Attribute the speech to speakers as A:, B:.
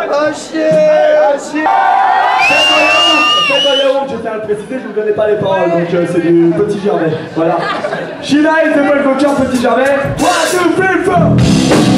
A: Oh chier.
B: Faites un yaourt, je tiens à le préciser, je ne vous donnais pas les paroles, donc c'est du petit Gervais. Voilà. SHEENA is the vocal petit Gervais. 1, 2, 3, 4.